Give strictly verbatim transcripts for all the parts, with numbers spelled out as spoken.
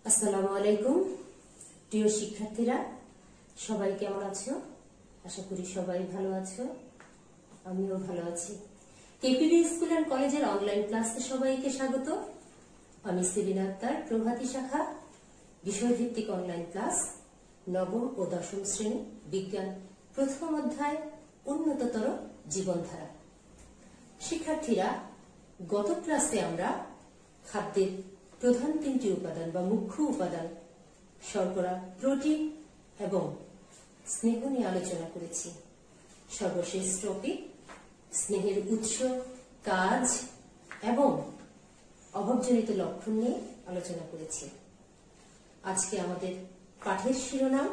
আসসালামু আলাইকুম প্রিয় শিক্ষার্থীরা, সবাই কেমন আছো? আশা করি সবাই ভালো আছো, আমিও ভালো আছি। কেপিবি স্কুল এন্ড কলেজের অনলাইন ক্লাসে সবাইকে স্বাগত। আমি সেলিনা আক্তার, প্রভাতী শাখা, বিষয়ভিত্তিক অনলাইন ক্লাস, নবম ও দশম শ্রেণী, বিজ্ঞান, প্রথম অধ্যায়, উন্নততর জীবনধারা। শিক্ষার্থীরা, গত ক্লাসে আমরা খাদ্যের প্রধান তিনটি উপাদান বা মুখ্য উপাদান শর্করা, প্রোটিন এবং স্নেহ নিয়ে আলোচনা করেছি। সর্বশেষ টপিক স্নেহের উৎস, কাজ এবং অভাবজনিত লক্ষণ নিয়ে আলোচনা করেছি। আজকে আমাদের পাঠের শিরোনাম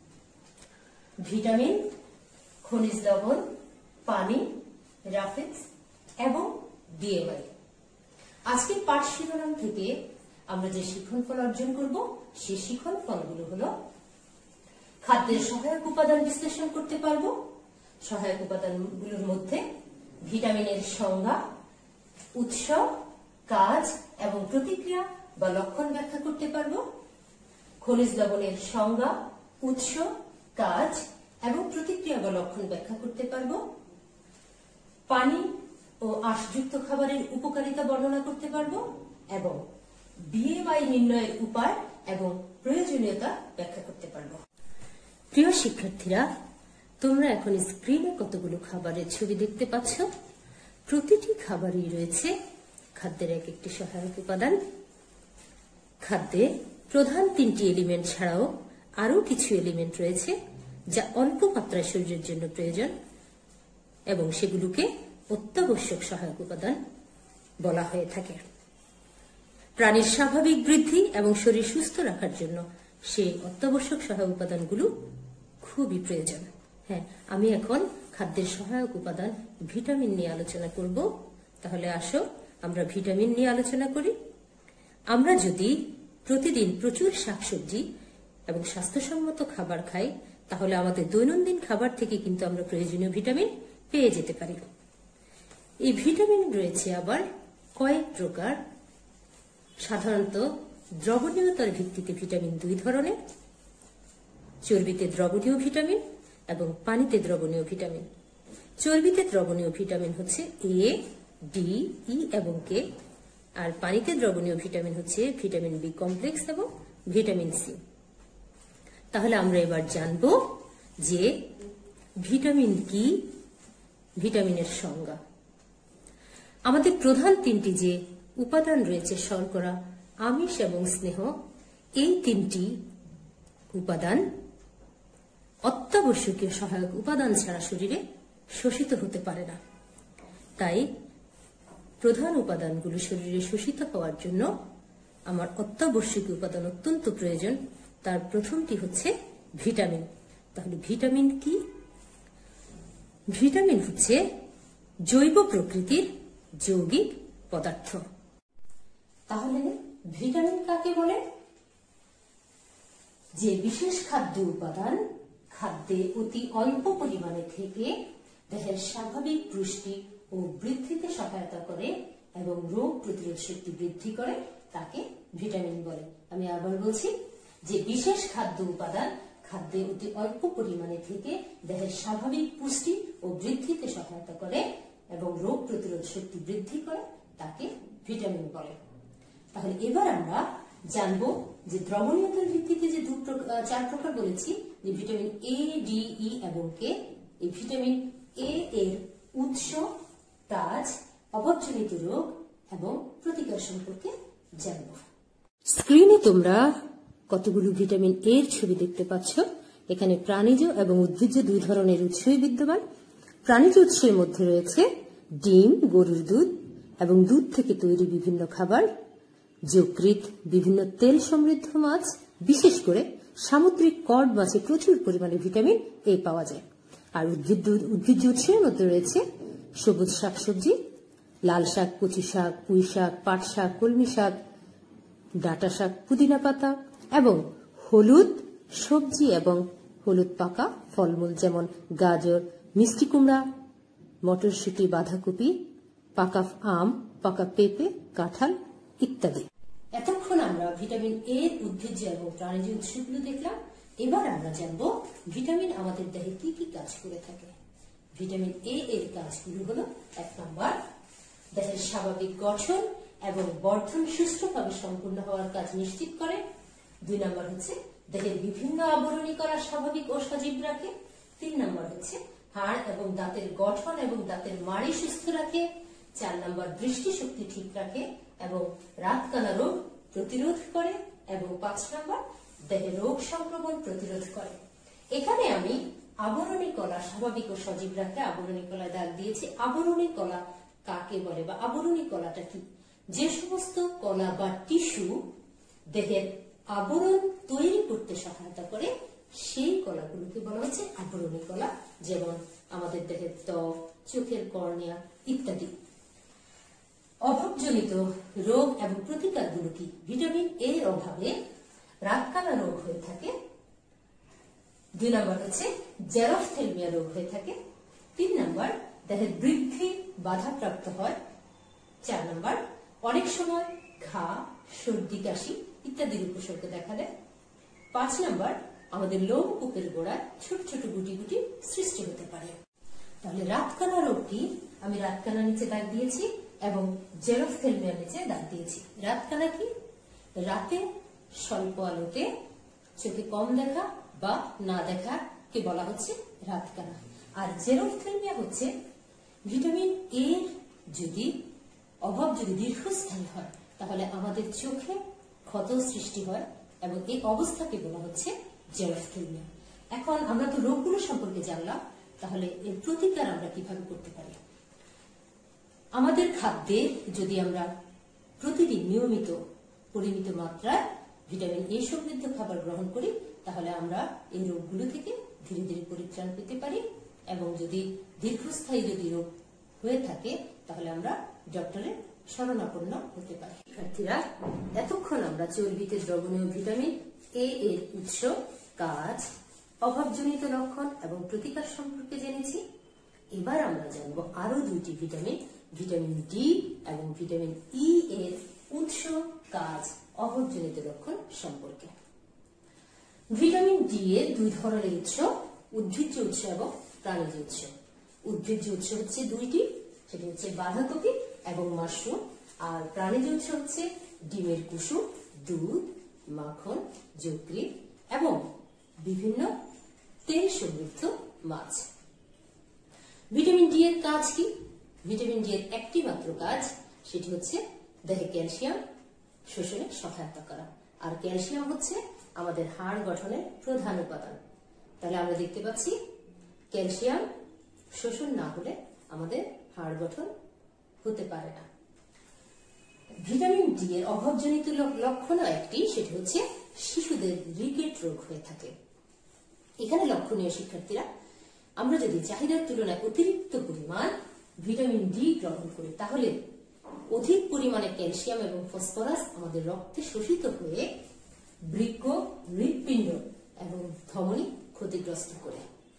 ভিটামিন, খনিজ লবণ, পানি, রাফেজ এবং বিএমআই। আজকের পাঠ শিরোনাম থেকে আমরা যে শিখন ফল অর্জন করব সেই শিখন ফলগুলো হলো: খাদ্যের সহায়ক উপাদান বিশ্লেষণ করতে পারবো, সহায়ক উপাদানগুলোর মধ্যে ভিটামিনের সংজ্ঞা, উৎস, কাজ এবং প্রতিক্রিয়া বা লক্ষণ ব্যাখ্যা করতে পারবো, খনিজ লবণের সংজ্ঞা, উৎস, কাজ এবং প্রতিক্রিয়া বা লক্ষণ ব্যাখ্যা করতে পারবো, পানি ও আঁশযুক্ত খাবারের উপকারিতা বর্ণনা করতে পারবো এবং বিএমআই নির্ণয়ের উপায় এবং প্রয়োজনীয়তা ব্যাখ্যা করতে পারবো। প্রিয় শিক্ষার্থীরা, তোমরা এখন স্ক্রিনে কতগুলো খাবারের ছবি দেখতে পাচ্ছ। প্রতিটি খাবারই রয়েছে খাদ্যের এক একটি সহায়ক উপাদান। খাদ্যে প্রধান তিনটি এলিমেন্ট ছাড়াও আরো কিছু এলিমেন্ট রয়েছে যা অল্প মাত্রায় শরীরের জন্য প্রয়োজন এবং সেগুলোকে অত্যাবশ্যক সহায়ক উপাদান বলা হয়ে থাকে। প্রাণীর স্বাভাবিক বৃদ্ধি এবং শরীর সুস্থ রাখার জন্য সেই অত্যাবশ্যক সহায়ক উপাদানগুলো খুবই প্রয়োজন। হ্যাঁ, আমি এখন খাদ্যের সহায়ক উপাদান ভিটামিন নিয়ে আলোচনা করব। তাহলে আসো আমরা ভিটামিন নিয়ে আলোচনা করি। আমরা যদি প্রতিদিন প্রচুর শাকসবজি এবং স্বাস্থ্যসম্মত খাবার খাই, তাহলে আমাদের দৈনন্দিন খাবার থেকে কিন্তু আমরা প্রয়োজনীয় ভিটামিন পেয়ে যেতে পারি। এই ভিটামিন রয়েছে আবার কয়েক প্রকার। সাধারণত দ্রবণীয়তার ভিত্তিতে ভিটামিন দুই ধরনের: চর্বিতে দ্রবণীয় ভিটামিন এবং পানিতে দ্রবণীয় ভিটামিন। চর্বিতে দ্রবণীয় ভিটামিন হচ্ছে এ, ডি, ই এবং কে, আর পানিতে দ্রবণীয় ভিটামিন হচ্ছে ভিটামিন বি কমপ্লেক্স এবং ভিটামিন সি। তাহলে আমরা এবার জানব যে ভিটামিন কি, ভিটামিনের সংজ্ঞা। আমাদের প্রধান তিনটি যে উপাদান রয়েছে, শর্করা, আমিষ এবং স্নেহ, এই তিনটি উপাদান অত্যাবশ্যকীয় সহায়ক উপাদান ছাড়া শরীরে শোষিত হতে পারে না। তাই প্রধান উপাদানগুলো শরীরে শোষিত হওয়ার জন্য আমার অত্যাবশ্যকীয় উপাদান অত্যন্ত প্রয়োজন। তার প্রথমটি হচ্ছে ভিটামিন। তাহলে ভিটামিন কি? ভিটামিন হচ্ছে জৈব প্রকৃতির যৌগিক পদার্থ। তাহলে ভিটামিন কাকে বলে? যে বিশেষ খাদ্য উপাদান খাদ্যে অতি অল্প পরিমাণে থেকে দেহের স্বাভাবিক পুষ্টি ও বৃদ্ধিতে সহায়তা করে এবং রোগ প্রতিরোধ শক্তি বৃদ্ধি করে, তাকে ভিটামিন বলে। আমি আবার বলছি, যে বিশেষ খাদ্য উপাদান খাদ্যে অতি অল্প পরিমাণে থেকে দেহের স্বাভাবিক পুষ্টি ও বৃদ্ধিতে সহায়তা করে এবং রোগ প্রতিরোধ শক্তি বৃদ্ধি করে, তাকে ভিটামিন বলে। তাহলে এবার আমরা জানবো যে দ্রবণীয়তার ভিত্তিতে যে চার প্রকার বলেছি, যে ভিটামিন এ, ডি, ই এবং কে। এই ভিটামিন এ এর উৎস, কাজ, অভাবজনিত রোগ এবং প্রতিকার সম্পর্কে জানবো। স্ক্রিনে তোমরা কতগুলো ভিটামিন এর ছবি দেখতে পাচ্ছ। এখানে প্রাণীজ এবং উদ্ভিজ্জ দুই ধরনের উৎসই বিদ্যমান। প্রাণীজ উৎসের মধ্যে রয়েছে ডিম, গরুর দুধ এবং দুধ থেকে তৈরি বিভিন্ন খাবার, যকৃৎ, বিভিন্ন তেল সমৃদ্ধ মাছ, বিশেষ করে সামুদ্রিক কড মাছে প্রচুর পরিমাণে ভিটামিন এ পাওয়া যায়। আর উদ্ভিদ উদ্ভিজ্জ উৎসের মধ্যে রয়েছে সবুজ শাকসবজি, লাল শাক, কচু শাক, পুঁই শাক, পাট শাক, কলমি শাক, ডাঁটা শাক, পুদিনা পাতা এবং হলুদ সবজি এবং হলুদ পাকা ফলমূল, যেমন গাজর, মিষ্টি কুমড়া, মটরশুঁটি, বাঁধাকপি, পাকা আম, পাকা পেঁপে, কাঁঠাল ইত্যাদি। এতক্ষণ আমরা ভিটামিন এ এর উদ্ভিজ্জ এবং প্রাণীজ উৎসগুলো দেখলাম। এবার আমরা জানবো ভিটামিন আমাদের দেহে কি কি কাজ করে থাকে। ভিটামিন এ এর কাজগুলো হলো, এক নম্বর দেহের স্বাভাবিক গঠন এবং বর্ধন সুষ্ঠুভাবে সম্পূর্ণ হওয়ার কাজ নিশ্চিত করে। দুই নম্বর হচ্ছে দেহের বিভিন্ন আবরণী করা স্বাভাবিক ও সজীব রাখে। তিন নম্বর হচ্ছে হাড় এবং দাঁতের গঠন এবং দাঁতের মাড়ি সুস্থ রাখে। চার নম্বর দৃষ্টিশক্তি ঠিক রাখে এবং রাতকানা রোগ প্রতিরোধ করে। এবং পাঁচ নম্বর দেহে রোগ সংক্রমণ প্রতিরোধ করে। এখানে আমি আবরণী কলা স্বাভাবিক ও সজীব রাখে আবরণী কলা দাগ দিয়েছি। আবরণী কলা কাকে বলে বা আবরণী কলাটা কি? যে সমস্ত কলা বা টিস্যু দেহের আবরণ তৈরি করতে সহায়তা করে সেই কলাগুলোকে বলা হচ্ছে আবরণী কলা, যেমন আমাদের দেহের ত্বক, চোখের কর্নিয়া ইত্যাদি। অভাবজনিত রোগ এবং প্রতিকারগুলো কি? ভিটামিন এ এর অভাবে রাতকানা রোগ হয়ে থাকে। দুই নম্বর হচ্ছে জেরপ্থ্যালমিয়া রোগ হয়ে থাকে। তিন নম্বর দেহের বৃদ্ধি বাধাপ্রাপ্ত হয়। চার নম্বর অনেক সময় ঘা, সর্দি, কাশি ইত্যাদির উপসর্গ দেখা দেয়। পাঁচ নম্বর আমাদের লোমকূপের গোড়ায় ছোট ছোট গুটি গুটি সৃষ্টি হতে পারে। তাহলে রাতকানা রোগটি আমি রাতকানা নিচে দাগ দিয়েছি এবং জেরপ্থ্যালমিয়ার নিচে দাগ দিয়েছি। রাতকানা কি? রাতে স্বল্প আলোতে চোখে কম দেখা বা না দেখা কে বলা হচ্ছে রাতকানা। আর জেরপ্থ্যালমিয়া হচ্ছে ভিটামিন এ যদি অভাব যদি দীর্ঘস্থায়ী হয় তাহলে আমাদের চোখে ক্ষত সৃষ্টি হয় এবং এই অবস্থাকে বলা হচ্ছে জেরপ্থ্যালমিয়া। এখন আমরা তো রোগগুলো সম্পর্কে জানলাম, তাহলে এর প্রতিকার আমরা কিভাবে করতে পারি? আমাদের খাদ্যে যদি আমরা প্রতিদিন নিয়মিত পরিমিত মাত্রায় ভিটামিন এ সমৃদ্ধ খাবার গ্রহণ করি তাহলে আমরা এই রোগগুলো থেকে ধীরে ধীরে পরিত্রাণ পেতে পারি। এবং যদি দীর্ঘস্থায়ী যদি রোগ হয়ে থাকে তাহলে আমরা ডক্টরের শরণাপন্ন হতে পারি। শিক্ষার্থীরা, এতক্ষণ আমরা চর্বিতে দ্রবণীয় ভিটামিন এ এর উৎস, কাজ, অভাবজনিত লক্ষণ এবং প্রতিকার সম্পর্কে জেনেছি। এবার আমরা জানবো আরো দুইটি ভিটামিন, ভিটামিন ডি এবং ভিটামিন ই এর উৎস, কাজ, অভাবজনিত লক্ষণ সম্পর্কে। ভিটামিন ডি এর দুই ধরনের উৎস, উদ্ভিজ্জ উৎস এবং প্রাণীজ উৎস। উদ্ভিজ্জ উৎস হচ্ছে দুইটি, সেটি হচ্ছে বাঁধাকপি এবং মাশরুম। আর প্রাণীজ উৎস হচ্ছে ডিমের কুসুম, দুধ, মাখন, যকৃৎ এবং বিভিন্ন তেল সমৃদ্ধ মাছ। ভিটামিন ডি এর কাজ কি? ভিটামিন ডি এর একটি মাত্র কাজ, সেটি হচ্ছে দেহে ক্যালসিয়াম শোষণে সহায়তা করা। আর ক্যালসিয়াম হচ্ছে আমাদের হাড় গঠনের প্রধান উপাদান। তাহলে আমরা দেখতে পাচ্ছি ক্যালসিয়াম শোষণ না হলে আমাদের হাড় গঠন হতে পারে না। ভিটামিন ডি এর অভাবজনিত লক্ষণ একটি, সেটি হচ্ছে শিশুদের রিকেট রোগ হয়ে থাকে। এখানে লক্ষণীয় শিক্ষার্থীরা, আমরা যদি চাহিদার তুলনায় অতিরিক্ত পরিমাণ ভিটামিন ডি গ্রহণ করি তাহলে অধিক পরিমাণে ক্যালসিয়াম এবং ফসফরাস আমাদের রক্তে শোষিত হয়ে বৃক্ক, হৃৎপিণ্ড এবং ধমনী ক্ষতিগ্রস্ত করে।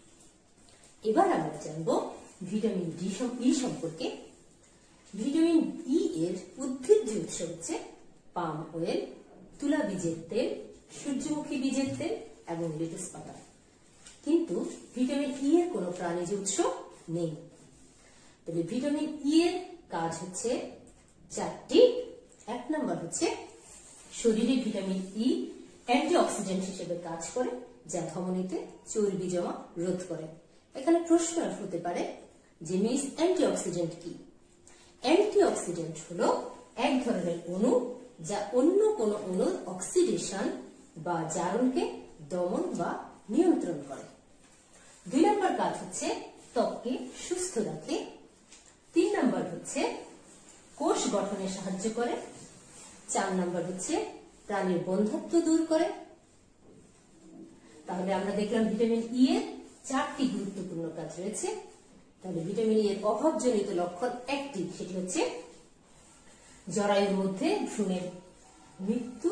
এবার আমরা জানবো ভিটামিন ডি ই সম্পর্কে। ভিটামিন ই এর উদ্ভিজ্জ উৎস হচ্ছে পাম অয়েল, তুলা বীজের তেল, সূর্যমুখী বীজের তেল এবং লেটুস পাতা। কিন্তু ভিটামিন ই এর কোনো প্রাণীজ উৎস নেই। তবে ভিটামিন ই এর কাজ হচ্ছে চারটি। এক নম্বর হচ্ছে শরীরে ভিটামিন ই অ্যান্টিঅক্সিডেন্ট হিসেবে কাজ করে, যা ধমনীতে চর্বি জমা রোধ করে। এখানে প্রশ্ন হতে পারে যে মিস অ্যান্টিঅক্সিডেন্ট কি? অ্যান্টিঅক্সিডেন্ট হলো এক ধরনের অণু যা অন্য কোন অণুর অক্সিডেশন বা জারণকে দমন বা নিয়ন্ত্রণ করে। দুই নম্বর কাজ হচ্ছে ত্বককে সুস্থ রাখে। তিন নম্বর হচ্ছে কোষ গঠনে সাহায্য করে। চার নম্বর হচ্ছে প্রাণীর বন্ধ্যত্ব দূর করে। তাহলে আমরা দেখলাম ভিটামিন ই এর চারটি গুরুত্বপূর্ণ কাজ রয়েছে। তাহলে ভিটামিন ই এর অভাবজনিত লক্ষণ একটি, সেটি হচ্ছে জরায়ুর মধ্যে ভ্রূণের মৃত্যু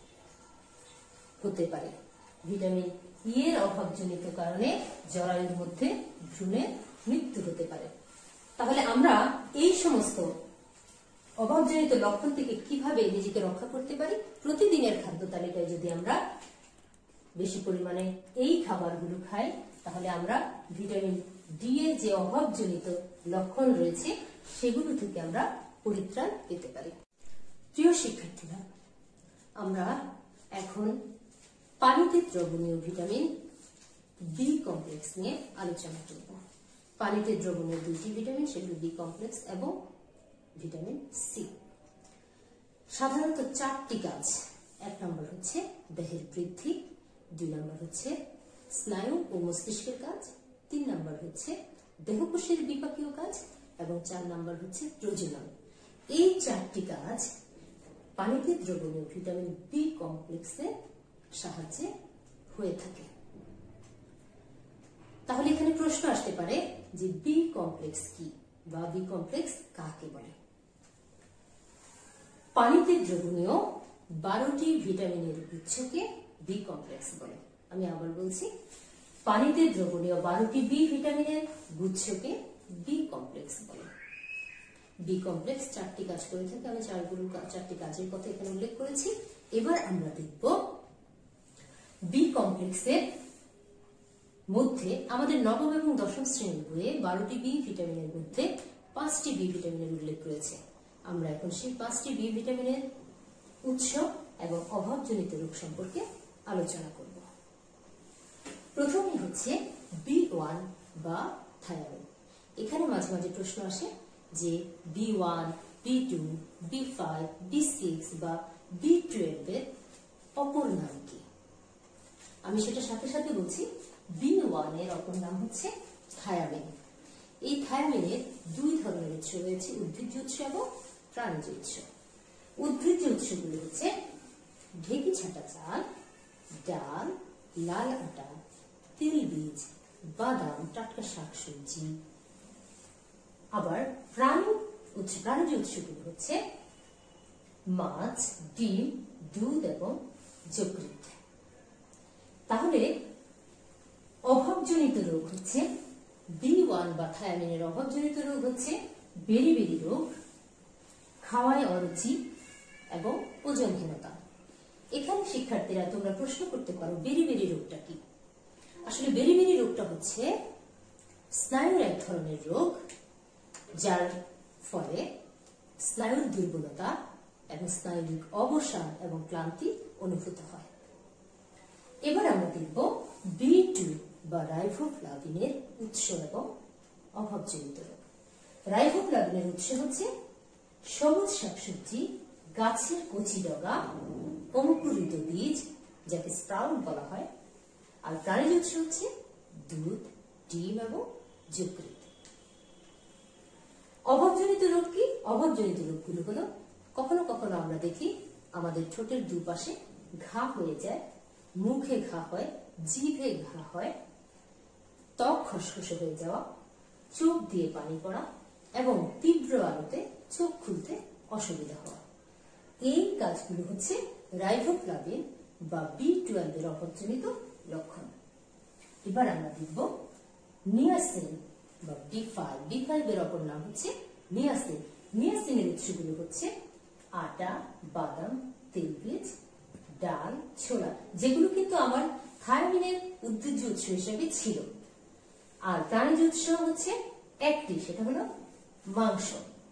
হতে পারে। ভিটামিন ই এর অভাবজনিত কারণে জরায়ুর মধ্যে ভ্রূণের মৃত্যু হতে পারে। তাহলে আমরা এই সমস্ত অভাবজনিত লক্ষণ থেকে কিভাবে নিজেকে রক্ষা করতে পারি, প্রতিদিনের খাদ্য তালিকায় যদি আমরা বেশি পরিমাণে এই খাবারগুলো খাই তাহলে আমরা ভিটামিন ডি এর যে অভাবজনিত লক্ষণ রয়েছে সেগুলো থেকে আমরা পরিত্রাণ পেতে পারি। প্রিয় শিক্ষার্থীরা, আমরা এখন পানিতে দ্রবণীয় ভিটামিন বি কমপ্লেক্স নিয়ে আলোচনা করব। পানিতে দ্রবণীয় দুইটি ভিটামিন, সেগুলো বি কমপ্লেক্স এবং ভিটামিন সি। সাধারণত চারটি কাজ। এক নম্বর হচ্ছে দেহের বৃদ্ধি, দুই নম্বর হচ্ছে স্নায়ু ও মস্তিষ্কের কাজ, তিন নম্বর হচ্ছে দেহকোষের বিপাকীয় কাজ এবং চার নম্বর হচ্ছে প্রজনন। এই চারটি কাজ পানিতে দ্রবণীয় ভিটামিন বি কমপ্লেক্সের সাহায্যে হয়ে থাকে। তাহলে এখানে প্রশ্ন আসতে পারে যে বি কমপ্লেক্স কি বা বি কমপ্লেক্স কাকে বলে? পানিতে দ্রবণীয় বারোটি ভিটামিনের গুচ্ছকে বি কমপ্লেক্স বলে। আমি আবার বলছি, পানিতে দ্রবণীয় বারোটি বি ভিটামিনের গুচ্ছকে বি কমপ্লেক্স বলে। বি কমপ্লেক্স চারটি কাজ করে থাকে, আমি চারগুলো চারটি কাজের কথা এখানে উল্লেখ করেছি। এবার আমরা দেখব বি কমপ্লেক্সের মধ্যে আমাদের নবম এবং দশম শ্রেণীর বইয়ে বারোটি বি ভিটামিনের মধ্যে পাঁচটি বি ভিটামিনের উল্লেখ রয়েছে। আমরা এখন সেই পাঁচটি বি ভিটামিনের উৎস এবং অভাবজনিত রোগ সম্পর্কে আলোচনা করব। প্রথমে হচ্ছে বি ওয়ান বা থায়ামিন। এখানে মাঝে মাঝে প্রশ্ন আসে যে B one, B two, B five, B six বা বি টুয়েলভ এর অপর নাম কি? আমি সেটা সাথে সাথে বলছি। বি ওয়ান এর অপর নাম হচ্ছে থায়ামিন। এই থায়ামিনের দুই ধরনের উৎস রয়েছে, উদ্ভিজ্জ উৎস এবং প্রাণীজ উৎস। উদ্ভিজ্জ উৎসগুলি হচ্ছে ঢেকি ছাটা চাল, ডাল, লাল আটা, তিল বীজ, বাদাম, টাটকা শাকসবজি। আবার প্রাণী উৎস প্রাণীজ উৎসগুলি হচ্ছে মাছ, ডিম, দুধ এবং যকৃৎ। তাহলে অভাবজনিত রোগ হচ্ছে বি ওয়ান বা থায়ামিনের অভাবজনিত রোগ হচ্ছে বেরি-বেরি রোগ, খাওয়ায় অরুচি এবং ওজনহীনতা। এখানে শিক্ষার্থীরা তোমরা প্রশ্ন করতে পারো বেরি-বেরি রোগটা কি? আসলে বেরি-বেরি রোগটা হচ্ছে স্নায়ুর এক ধরনের রোগ, যার ফলে স্নায়ুর দুর্বলতা এবং স্নায়ুবিক অবসাদ এবং ক্লান্তি অনুভূত হয়। এবার আমরা দেখব বি টু বা রাইবোফ্লাভিনের উৎস এবং অভাবজনিত রোগ। রাইবোফ্লাভিনের উৎস হচ্ছে সবুজ শাকসবজি, গাছের কচি ডগা, অঙ্কুরিত বীজ যাকে স্প্রাউট বলা হয়। আর প্রাণীজ উৎস হচ্ছে দুধ, ডিম এবং যকৃৎ। অভাবজনিত রোগ কি? অভাবজনিত রোগগুলো হলো কখনো কখনো আমরা দেখি আমাদের ঠোঁটের দুপাশে ঘা হয়ে যায়, মুখে ঘা হয়, জিভে ঘা হয়, ত্বক খসখসে হয়ে যাওয়া, চোখ দিয়ে পানি পড়া এবং তীব্র আলোতে চোখ খুলতে অসুবিধা হওয়া। এই কাজগুলো হচ্ছে রাইবোফ্লাভিন বা বি টুয়েলভ এর অভাবজনিত লক্ষণ। এবার আমরা দেখব নিয়াসিন বা বি ফাইভ। বি ফাইভ এর অপর নাম হচ্ছে নিয়াসিন। নিয়াসিনের উৎসগুলো হচ্ছে আটা, বাদাম, তেলবীজ, ডাল, ছোলা, যেগুলো কিন্তু আমার থায়ামিনের উদ্ভিজ্জ উৎস হিসেবে ছিল। আর প্রাণীজ উৎস হচ্ছে একটি, সেটা হলো মাংস।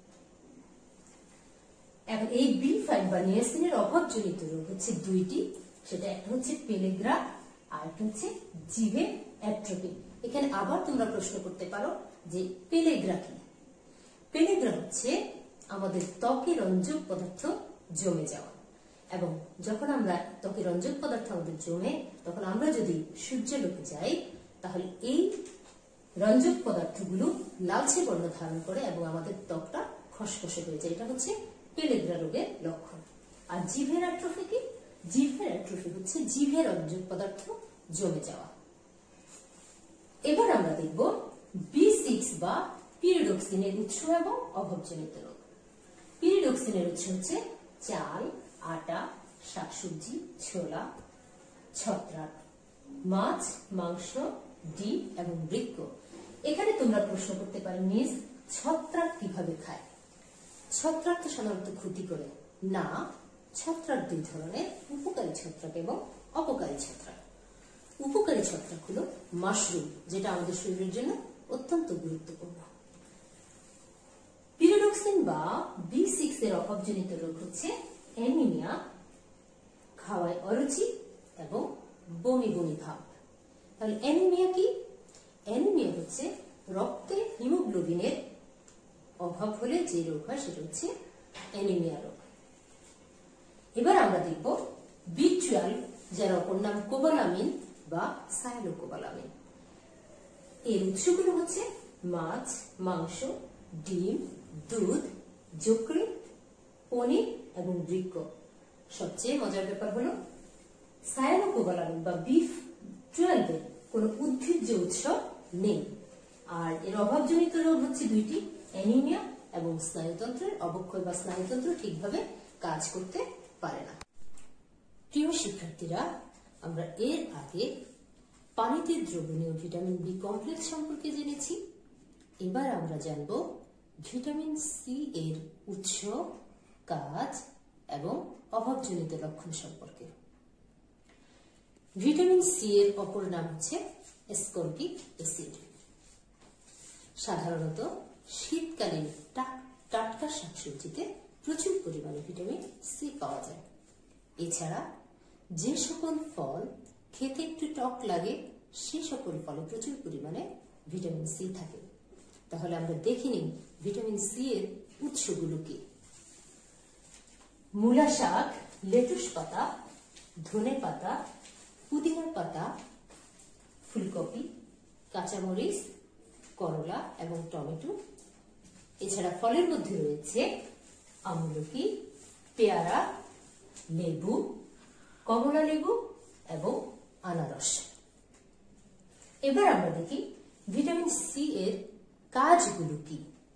এখন এই বি ফাইভ বা নিয়াসিনের অভাবজনিত রোগ হচ্ছে দুইটি, সেটা একটা হচ্ছে পেলেগ্রা আর একটা হচ্ছে জিভে অ্যাট্রোপি। এখানে আবার তোমরা প্রশ্ন করতে পারো যে পেলেগ্রা কি? পেলেগ্রা হচ্ছে আমাদের ত্বকে রঞ্জক পদার্থ জমে যাওয়া, এবং যখন আমরা ত্বকে রঞ্জক পদার্থ আমাদের জমে, তখন আমরা যদি সূর্যালোকে যাই তাহলে এই রঞ্জক পদার্থগুলো লালচে বর্ণ ধারণ করে এবং আমাদের ত্বকটা খসখসে হয়ে যায়। এটা হচ্ছে পেলেগ্রা রোগের লক্ষণ। আর জিভের অ্যাট্রফি কি? জিভের অ্যাট্রফি হচ্ছে জিভের রঞ্জক পদার্থ জমে যাওয়া। এবার আমরা দেখব বি সিক্স বা পিরিডক্সিনের উৎস এবং অভাবজনিত রোগ। পিরিডক্সিনের উৎস হচ্ছে চাল, আটা, শাকসবজি, ছোলা, ছত্রাক, মাছ, মাংস, ডিম এবং বৃক্ক। এখানে তোমরা প্রশ্ন করতে পারো, মিস ছত্রাক কিভাবে খায়? ছত্রাক তো সাধারণত ক্ষতি করে না, ছত্রাক দুই ধরনের, উপকারী ছত্রাক এবং অপকারী ছত্রাক। উপকারী ছত্রাক হলো মাশরুম, যেটা আমাদের শরীরের জন্য অত্যন্ত গুরুত্বপূর্ণ। পিরিডক্সিন বা বি সিক্স এর অভাবজনিত রোগ হচ্ছে অ্যানিমিয়া, খাওয়ায় অরুচি এবং বমি বমি ভাব। তাহলে অ্যানিমিয়া কি? অ্যানিমিয়া হচ্ছে রক্তে হিমোগ্লোবিনের অভাব হলে যে রোগ হয় সেটা হচ্ছে অ্যানিমিয়া রোগ। এবার আমরা দেখব বি টুয়েলভ, যার অপর নাম কোবালামিন বা সায়ানোকোবালামিন। এর উৎসগুলো হচ্ছে মাছ, মাংস, ডিম, দুধ, যকৃৎ, পনির এবং বৃক্ক। সবচেয়ে মজার ব্যাপার হলো সায়ানোকোবালামিন বা বিফ টুয়েলভ এর কোন উদ্ভিজ্জ উৎস নেই। আর এর অভাবজনিত রোগ হচ্ছে দুইটি, অ্যানিমিয়া এবং স্নায়ুতন্ত্রের অবক্ষয় বা স্নায়ুতন্ত্র ঠিকভাবে কাজ করতে পারে না। প্রিয় শিক্ষার্থীরা, আমরা এর আগে পানিতে দ্রবণীয় ভিটামিন বি কমপ্লেক্স সম্পর্কে জেনেছি। এবার আমরা জানব ভিটামিন সি এর উৎস, কাজ এবং অভাবজনিত লক্ষণ সম্পর্কে। ভিটামিন সি এর অপর নাম হচ্ছে অ্যাসকর্বিক অ্যাসিড। সাধারণত শীতকালীন টাটকা শাকসবজিতে প্রচুর পরিমাণে ভিটামিন সি পাওয়া যায়। এছাড়া যে সকল ফল খেতে একটু টক লাগে সে সকল ফলে প্রচুর পরিমাণে ভিটামিন সি থাকে। তাহলে আমরা দেখে নিই ভিটামিন সি এর উৎসগুলো কি। মূলা শাক, লেটুস পাতা, ধনে পাতা, পুদিনা পাতা, ফুলকপি, কাঁচামরিচ, করলা এবং টমেটো। এছাড়া ফলের মধ্যে রয়েছে আমলকি, পেয়ারা, লেবু, কমলা লেবু এবং আনারস। এবার আমরা দেখি ভিটামিন সি এর কাজগুলো কি।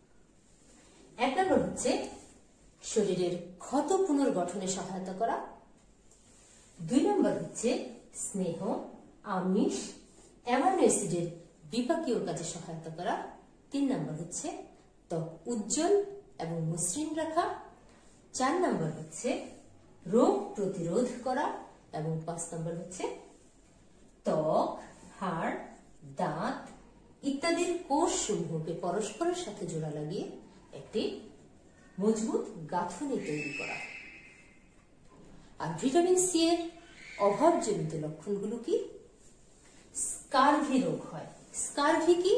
এক নম্বর হচ্ছে শরীরের ক্ষত পুনর্গঠনে সহায়তা করা। দুই নম্বর হচ্ছে স্নেহ, আমিষ, অ্যামাইনো অ্যাসিডের বিপাকীয় কাজে সহায়তা করা। তিন নম্বর হচ্ছে ত্বক উজ্জ্বল এবং মসৃণ রাখা। চার নম্বর হচ্ছে রোগ প্রতিরোধ করা এবং পাঁচ নম্বর হচ্ছে ত্বক, হাড়, দাঁত ইত্যাদির কোষ সমূহকে পরস্পরের সাথে জোড়া লাগিয়ে একটি মজবুত গাঁথনি তৈরি করা। আর ভিটামিন সি এর অভাবজনিত লক্ষণগুলো কি? স্কারভি রোগ হয়। স্কারভি কি?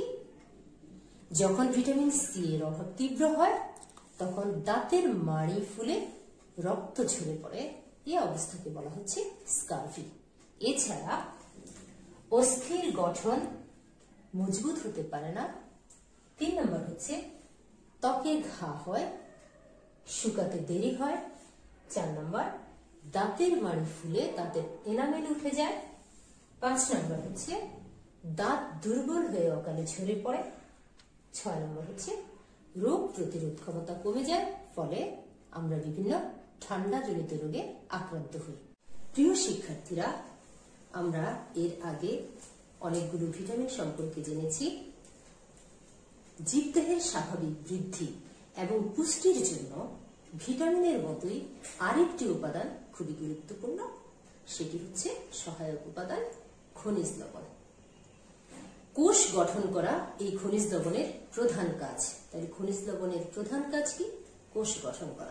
যখন ভিটামিন সি এর অভাব তীব্র হয় তখন দাঁতের মাড়ি ফুলে রক্ত ঝরে পড়ে, এই অবস্থাকে বলা হচ্ছে স্কারভি। এছাড়া অস্থির গঠন মজবুত হতে পারে না। তিন নম্বর হচ্ছে ত্বকে ঘা হয়, শুকাতে দেরি হয়। চার নম্বর দাঁতের মাড়ি ফুলে দাঁতের এনামেল উঠে যায়। পাঁচ নম্বর হচ্ছে দাঁত দুর্বল হয়ে অকালে ঝরে পড়ে। ছয় নম্বর হচ্ছে রোগ প্রতিরোধ ক্ষমতা কমে যায়, ফলে আমরা বিভিন্ন ঠান্ডা জনিত রোগে আক্রান্ত হই। প্রিয় শিক্ষার্থীরা, আমরা এর আগে অনেকগুলো ভিটামিন সম্পর্কে জেনেছি। জীবদেহের স্বাভাবিক বৃদ্ধি এবং পুষ্টির জন্য ভিটামিনের মতোই আরেকটি উপাদান খুবই গুরুত্বপূর্ণ, সেটি হচ্ছে সহায়ক উপাদান খনিজ লবণ। কোষ গঠন করা এই খনিজ লবণের প্রধান কাজ। তাই খনিজ লবণের প্রধান কাজ কি? কোষ গঠন করা।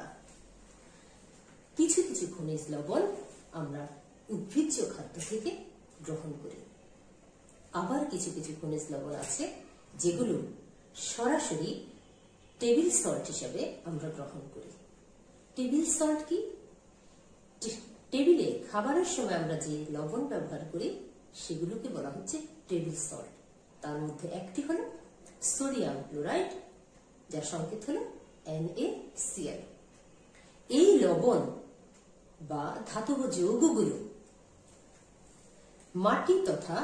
কিছু কিছু খনিজ লবণ আমরা উদ্ভিজ্জ খাদ্য থেকে গ্রহণ করি, আবার কিছু কিছু খনিজ লবণ আছে যেগুলো সরাসরি টেবিল সল্ট হিসাবে আমরা গ্রহণ করি। টেবিল সল্ট কি? টেবিলে খাবারের সময় আমরা যে লবণ ব্যবহার করি সেগুলোকে বলা হচ্ছে টেবিল সল্ট। তার মধ্যে একটি হলো সোডিয়াম ক্লোরাইড, যার সংকেত হলো এন এ সি এল। এই লবণ বা ধাতব যৌগগুলো মাটি তথা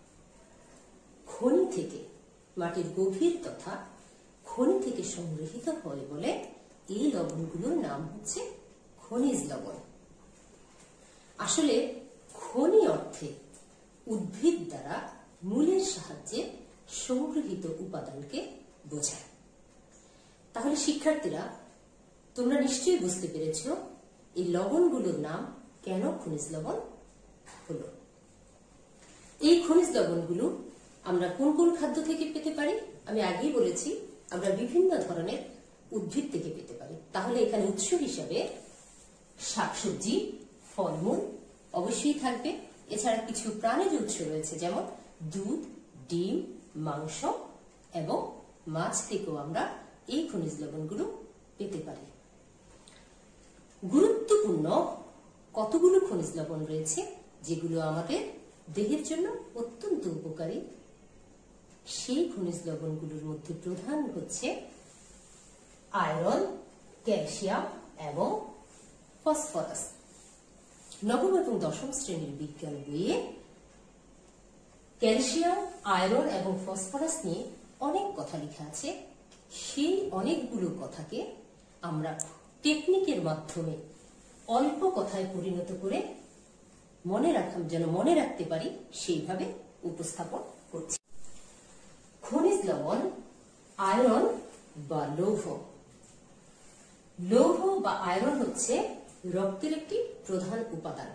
খনি থেকে, মাটির গভীর তথা খনি থেকে সংগৃহীত হয় বলে এই লবণগুলোর নাম হচ্ছে খনিজ লবণ। আসলে খনি অর্থে উদ্ভিদ দ্বারা মূলের সাহায্যে সংগৃহীত উপাদানকে বোঝায়। তাহলে শিক্ষার্থীরা, তোমরা নিশ্চয়ই বুঝতে পেরেছো এই লবণগুলোর নাম কেন খনিজ লবণ হলো। এই খনিজ লবণগুলো আমরা কোন কোন খাদ্য থেকে পেতে পারি? আমি আগেই বলেছি আমরা বিভিন্ন ধরনের উদ্ভিদ থেকে পেতে পারি। তাহলে এখানে উৎস হিসাবে শাকসবজি, ফলমূল অবশ্যই থাকবে। এছাড়া কিছু প্রাণীজ উৎস রয়েছে, যেমন দুধ, ডিম, মাংস এবং মাছ থেকেও আমরা এই খনিজ লবণগুলো পেতে পারি। গুরুত্বপূর্ণ কতগুলো খনিজ লবণ রয়েছে যেগুলো আমাদের দেহের জন্য অত্যন্ত উপকারী। সেই খনিজ লবণগুলোর মধ্যে প্রধান হচ্ছে আয়রন, ক্যালসিয়াম এবং ফসফরাস। নবম এবং দশম শ্রেণীর বিজ্ঞান বইয়ে ক্যালসিয়াম, আয়রন এবং ফসফরাস নিয়ে অনেক কথা লেখা আছে। সেই অনেকগুলো কথাকে আমরা টেকনিকের মাধ্যমে অল্প কথায় পরিণত করে মনে রাখা যেন মনে রাখতে পারি সেইভাবে উপস্থাপন করছি। খনিজ লবণ আয়রন বা লৌহ। লৌহ বা আয়রন হচ্ছে রক্তের একটি প্রধান উপাদান।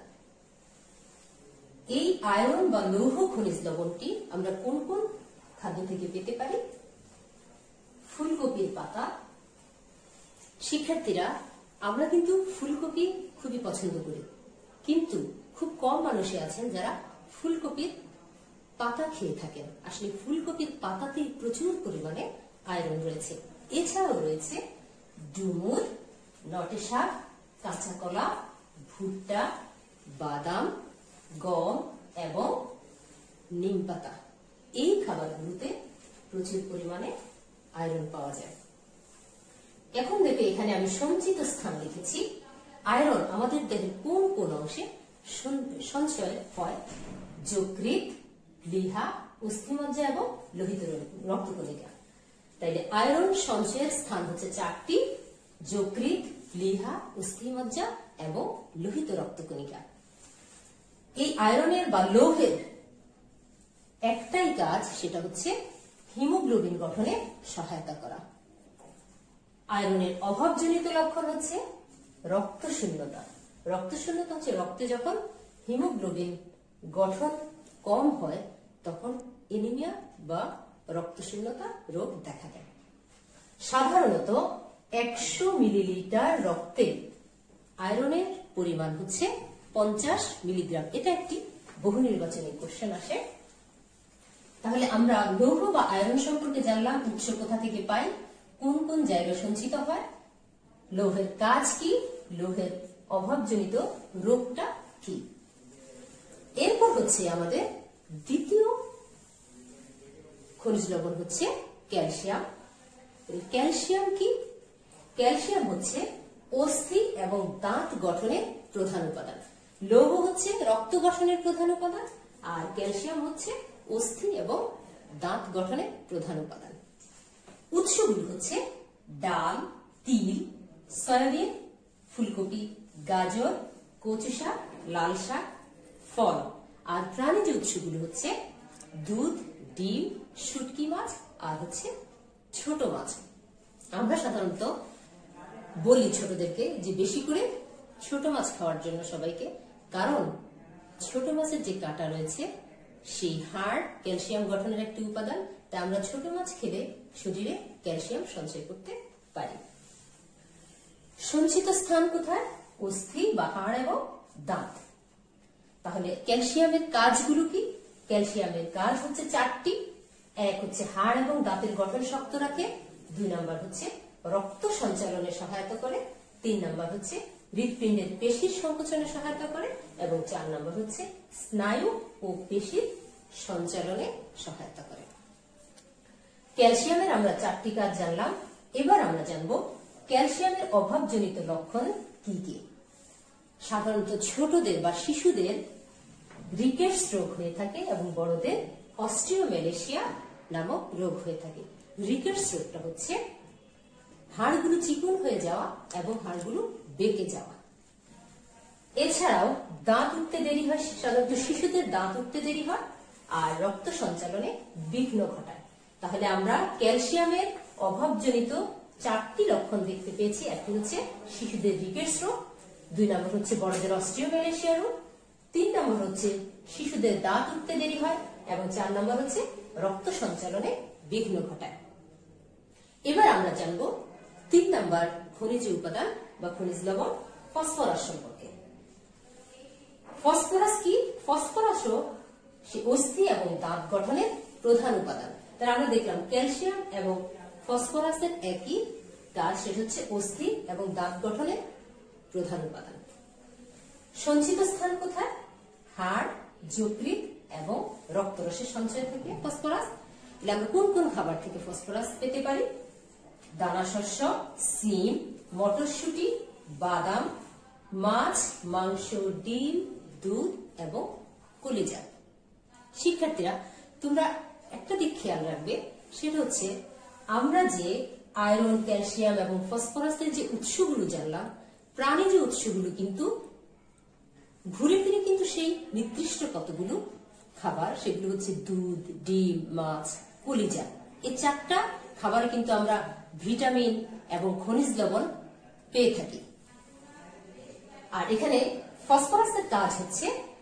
এই আয়রন বা লৌহ খনিজ লবণটি আমরা কোন কোন খাদ্য থেকে পেতে পারি? ফুলকপির পাতা। শিক্ষার্থীরা, আমরা কিন্তু ফুলকপি খুবই পছন্দ করি, কিন্তু খুব কম মানুষই আছেন যারা ফুলকপির পাতা খেয়ে থাকেন। আসলে ফুলকপির পাতাতে প্রচুর পরিমাণে আয়রন রয়েছে। এছাড়াও রয়েছে ডুমুর, নটে শাক, কাঁচা কলা, ভুট্টা, বাদাম, গম এবং নিম পাতা। এই খাবারগুলোতে প্রচুর পরিমাণে আয়রন পাওয়া যায়। এখন দেখে এখানে আমি সঞ্চিত স্থান লিখেছি। আয়রন আমাদের দেহের কোন কোন অংশে সঞ্চয় হয়? যকৃৎ, প্লীহা, অস্থিমজ্জা এবং লোহিত রক্তকণিকা। তাইলে আয়রন সঞ্চয়ের স্থান হচ্ছে চারটি: যকৃৎ, প্লীহা, অস্থিমজ্জা এবং লোহিত রক্তকণিকা। এই আয়রনের বা লৌহের একটাই কাজ, সেটা হচ্ছে হিমোগ্লোবিন গঠনে সহায়তা করা। আয়রনের অভাবজনিত লক্ষণ হচ্ছে রক্তশূন্যতা। রক্তশূন্যতা হচ্ছে রক্তে যখন হিমোগ্লোবিন গঠন কম হয় তখন এনিমিয়া বা রক্তশূন্যতা রোগ দেখা দেয়। সাধারণত একশো মিলিলিটার রক্তে আয়রনের পরিমাণ হচ্ছে পঞ্চাশ মিলিগ্রাম। এটা একটি বহু নির্বাচনী কোশ্চেন আসে। তাহলে আমরা লৌহ বা আয়রন সম্পর্কে জানলাম, উৎস কোথা থেকে পাই, কোন কোন জায়গায় সঞ্চিত হয়, লৌহের কাজ কি, লৌহের অভাবজনিত রোগটা কি। এরপর হচ্ছে আমাদের দ্বিতীয় খনিজ লবণ হচ্ছে ক্যালসিয়াম। ক্যালসিয়াম কি? ক্যালসিয়াম হচ্ছে অস্থি এবং দাঁত গঠনের প্রধান উপাদান। লৌহ হচ্ছে রক্ত গঠনের প্রধান উপাদান, আর ক্যালসিয়াম হচ্ছে অস্থি এবং দাঁত গঠনের প্রধান উপাদান। উৎসগুলি হচ্ছে ডাল, তিল, সয়াবিন, ফুলকপি, গাজর, কচু শাক, লাল শাক, ফল। আর প্রাণীজ উৎসগুলি হচ্ছে দুধ, ডিম, শুটকি মাছ আর হচ্ছে ছোট মাছ। আমরা সাধারণত বলি ছোটদেরকে যে বেশি করে ছোট মাছ খাওয়ার জন্য সবাইকে, কারণ ছোট মাছের যে কাঁটা রয়েছে সেই হাড় ক্যালসিয়াম গঠনের একটি উপাদান। তাই আমরা ছোট মাছ খেলে শরীরে ক্যালসিয়াম সঞ্চয় করতে পারি। সঞ্চিত স্থান কোথায়? অস্থি বা হাড় এবং দাঁত। তাহলে ক্যালসিয়ামের কাজগুলো কি? ক্যালসিয়ামের কাজ হচ্ছে চারটি। এক হচ্ছে হাড় এবং দাঁতের গঠন শক্ত রাখে, দুই নাম্বার হচ্ছে রক্ত সঞ্চালনে সহায়তা করে, তিন নাম্বার হচ্ছে হৃৎপিণ্ডের পেশির সংকোচনে সহায়তা করে এবং চার নাম্বার হচ্ছে স্নায়ু ও পেশির সঞ্চালনে সহায়তা করে। ক্যালসিয়ামের আমরা চারটি কাজ জানলাম। এবার আমরা জানবো ক্যালসিয়ামের অভাবজনিত লক্ষণ কি কি। সাধারণত ছোটদের বা শিশুদের রিকেটস রোগ হয়ে থাকে এবং বড়দের অস্টিওমেলেশিয়া নামক রোগ হয়ে থাকে। রিকেটস রোগটা হচ্ছে হাড়গুলো চিকন হয়ে যাওয়া এবং হাড়গুলো বেঁকে যাওয়া। এছাড়াও দাঁত উঠতে দেরি হয়, সাধারণত শিশুদের দাঁত উঠতে দেরি হয় আর রক্ত সঞ্চালনে বিঘ্ন ঘটায়। তাহলে আমরা ক্যালসিয়ামের অভাবজনিত চারটি লক্ষণ দেখতে পেয়েছি। একটি হচ্ছে শিশুদের রিকেটস রোগ, দুই নম্বর হচ্ছে বড়দের অস্টিওম্যালেশিয়া রোগ, তিন নম্বর হচ্ছে শিশুদের দাঁত উঠতে দেরি হয় এবং চার নম্বর হচ্ছে রক্ত সঞ্চালনে বিঘ্ন ঘটায়। এবার আমরা জানবো তিন নম্বর খনিজ উপাদান বা খনিজ লবণ ফসফরাস সম্পর্কে। ফসফরাস কি? ফসফরাসও সে অস্থি এবং দাঁত গঠনের প্রধান উপাদান। তাহলে আমরা দেখলাম ক্যালসিয়াম এবং ফসফরাসের একই কাজ, সেটা হচ্ছে অস্থি এবং দাঁত গঠনের প্রধান উপাদান। সঞ্চিত স্থান কোথায়? হাড়, যকৃৎ এবং রক্তরসের সঞ্চয় থেকে ফসফরাস। তাহলে আমরা কোন কোন খাবার থেকে ফসফরাস পেতে পারি? দানা শস্য, সিম, মটরশুঁটি, বাদাম, মাছ, মাংস, ডিম, দুধ এবং কলিজা। শিক্ষার্থীরা, তোমরা একটা দিক খেয়াল রাখবে, সেটা হচ্ছে আমরা যে আয়রন, ক্যালসিয়াম এবং ফসফরাসের যে উৎসগুলো জানলাম, প্রাণীজ উৎসগুলো কিন্তু ঘুরে ফিরে কিন্তু সেই নির্দিষ্ট কতগুলো খাবার, সেগুলো হচ্ছে দুধ, ডিম, মাছ, কলিজা। এই চারটা খাবার কিন্তু আমরা ভিটামিন এবং খনিজ লবণ পেয়ে থাকি। আর এখানে ফসফরাসের কাজ হচ্ছে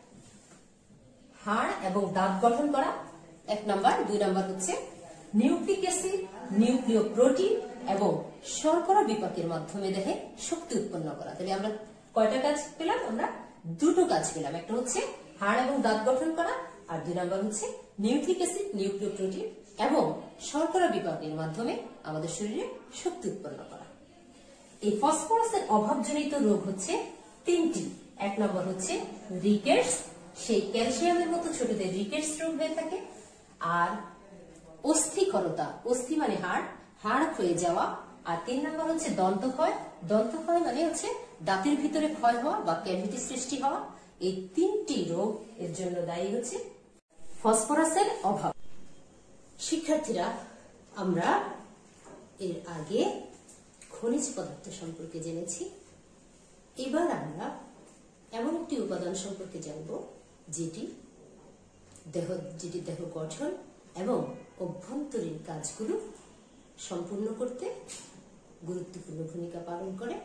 হাড় এবং দাঁত গঠন করা, এক নাম্বার। দুই নাম্বার হচ্ছে নিউক্লিক অ্যাসিড, নিউক্লিয় প্রোটিন এবং শর্করা বিপাকের মাধ্যমে দেহে শক্তি উৎপন্ন করা। তাহলে আমরা কয়টা কাজ পেলাম? আমরা দুটো কাজ পেলাম। একটা হচ্ছে হাড় এবং দাঁত গঠন করা, আর দুই নাম্বার হচ্ছে নিউক্লিক অ্যাসিড, নিউক্লিয় প্রোটিন এবং শর্করা বিপাকের মাধ্যমে আমাদের শরীরে শক্তি উৎপন্ন করা। এই ফসফরাসের অভাবজনিত রোগ হচ্ছে তিনটি। এক নম্বর হচ্ছে রিকেটস, সেই ক্যালসিয়ামের মতো ছোটদের রিকেটস রোগ হয়ে থাকে। আর অস্থিকরতা, অস্থি মানে হাড়, হাড় ক্ষয়ে যাওয়া। আর তিন নম্বর হচ্ছে দন্তক্ষয়, দন্তক্ষয় মানে হচ্ছে দাঁতের ভিতরে ক্ষয় হওয়া বা ক্যাভিটি সৃষ্টি হওয়া। এই তিনটি রোগ এর জন্য দায়ী হচ্ছে ফসফরাসের অভাব। শিক্ষার্থীরা, আমরা এর আগে খনিজ পদার্থ সম্পর্কে জেনেছি। এবার আমরা এমন একটি উপাদান সম্পর্কে জানব যেটি দেহ যেটি দেহ গঠন এবং অভ্যন্তরীণ কাজগুলো সম্পূর্ণ করতে গুরুত্বপূর্ণ ভূমিকা পালন করে,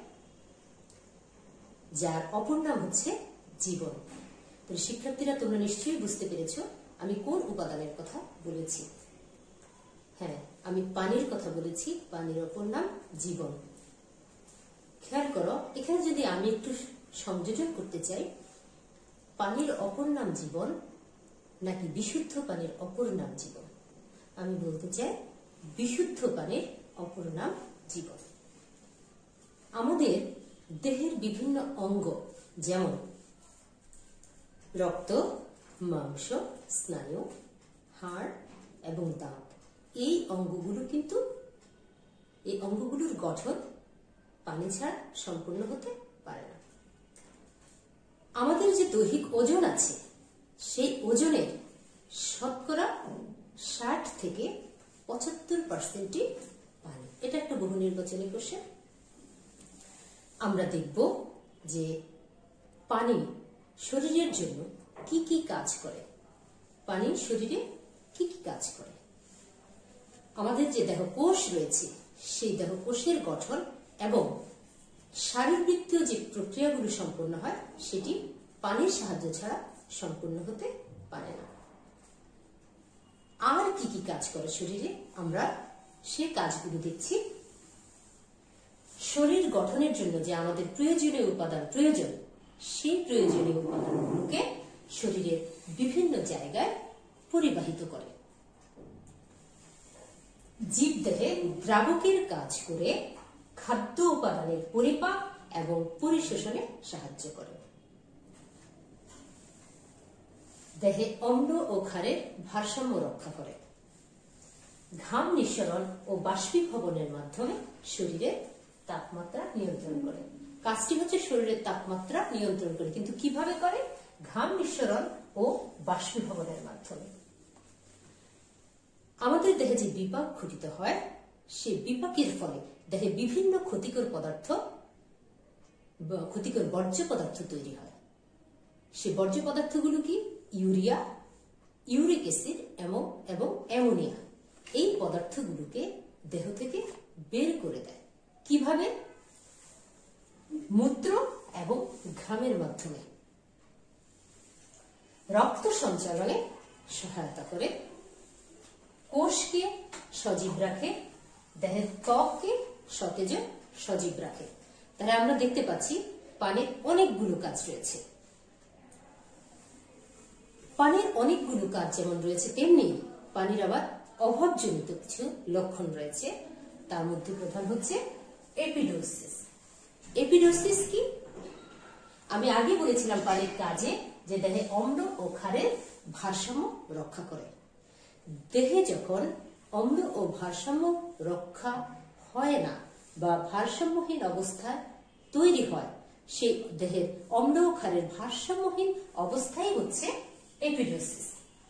যার অপর নাম হচ্ছে জীবন। তো শিক্ষার্থীরা, তোমরা নিশ্চয়ই বুঝতে পেরেছ আমি কোন উপাদানের কথা বলেছি। হ্যাঁ, আমি পানির কথা বলেছি। পানির অপর নাম জীবন। খেয়াল করো, এখানে যদি আমি একটু সংযোজন করতে চাই, পানির অপর নাম জীবন নাকি বিশুদ্ধ পানির অপর নাম জীবন, আমি বলতে চাই বিশুদ্ধ পানির অপর নাম জীবন। আমাদের দেহের বিভিন্ন অঙ্গ যেমন রক্ত, মাংস, স্নায়ু, হাড় এবং দাঁত, এই অঙ্গগুলো কিন্তু এই অঙ্গগুলোর গঠন পানি ছাড়া সম্পূর্ণ হতে পারে না। আমাদের যে দৈহিক ওজন আছে, সেই ওজনের শতকরা ষাট থেকে পঁচাত্তর পার্সেন্টই পানি। এটা একটা বহু নির্বাচনী কোশ্চেন। আমরা দেখব যে পানি শরীরের জন্য কি কি কাজ করে, পানি শরীরে কি কি কাজ করে। আমাদের যে দেহ কোষ রয়েছে, সেই দেহ কোষের গঠন এবং শারীরবৃত্তীয় যে প্রক্রিয়াগুলো সম্পন্ন হয়, সেটি পানির সাহায্য ছাড়া সম্পূর্ণ হতে পারে না। আর কি কি কাজ করে শরীরে, আমরা সে কাজগুলো দেখছি। শরীর গঠনের জন্য যে আমাদের প্রয়োজনীয় উপাদান প্রয়োজন, সেই প্রয়োজনীয় উপাদানগুলোকে শরীরের বিভিন্ন জায়গায় পরিবাহিত করে। জীবদেহে দ্রাবকের কাজ করে খাদ্য উপাদানের পরিপাক এবং পরিশোষণে সাহায্য করে। দেহে অম্ল ও ক্ষারের ভারসাম্য রক্ষা করে। ঘাম নিঃসরণ ও বাষ্পীভবনের মাধ্যমে শরীরের তাপমাত্রা নিয়ন্ত্রণ করে। কাজটি হচ্ছে শরীরের তাপমাত্রা নিয়ন্ত্রণ করে, কিন্তু কিভাবে করে? ঘাম নিঃসরণ ও বাষ্পীভবনের মাধ্যমে। আমাদের দেহে যে বিপাক ঘটিত হয়, সে বিপাকের ফলে দেহে বিভিন্ন ক্ষতিকর পদার্থ, ক্ষতিকর বর্জ্য পদার্থ তৈরি হয়। সে বর্জ্য পদার্থগুলো কি? ইউরিয়া, ইউরিক অ্যাসিড এবং অ্যামোনিয়া। এই পদার্থগুলোকে দেহ থেকে বের করে দেয়। কিভাবে? মূত্র এবং ঘামের মাধ্যমে। রক্ত সঞ্চালনে সহায়তা করে, কোষকে সজীব রাখে, দেহের ত্বককে সতেজ সজীব রাখে। তাহলে আমরা দেখতে পাচ্ছি পানির অনেকগুলো কাজ রয়েছে। পানির অনেকগুলো কাজ যেমন রয়েছে, তেমনি পানির আবার অভাবজনিত কিছু লক্ষণ রয়েছে। তার মধ্যে প্রধান হচ্ছে এপিডোসিস। এপিডোসিস কি? আমি আগে বলেছিলাম পানির কাজে যে দেহে অম্ল ও ক্ষারের ভারসাম্য রক্ষা করে। দেহে যখন অম্ল ও ভারসাম্য রক্ষা হয় না বা ভারসাম্যহীন অবস্থা তৈরি হয়, সেই দেহের অম্ল ও ক্ষারের ভারসাম্যহীন অবস্থাই হচ্ছে এপিডোসিস।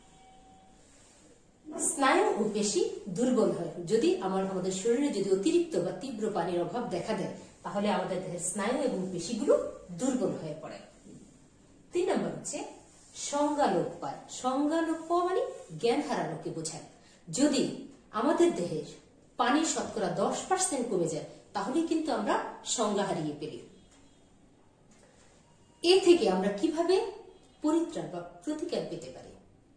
স্নায়ু ও পেশি দুর্বল হয়। যদি আমার আমাদের শরীরে যদি অতিরিক্ত বা তীব্র পানির অভাব দেখা দেয়, তাহলে আমাদের দেহের স্নায়ু এবং পেশিগুলো দুর্বল হয়ে পড়ে। তিন নম্বর হচ্ছে সংজ্ঞালোপ পায়। সংজ্ঞালোপ পাওয়া মানে জ্ঞান হারানোকে বোঝায়। যদি আমাদের দেহের পানির শতকরা দশ পার্সেন্ট কমে যায়, তাহলে কিন্তু আমরা সংজ্ঞা হারিয়ে ফেলি। এ থেকে আমরা কিভাবে পরিত্রাণ বা প্রতিকার পেতে পারি?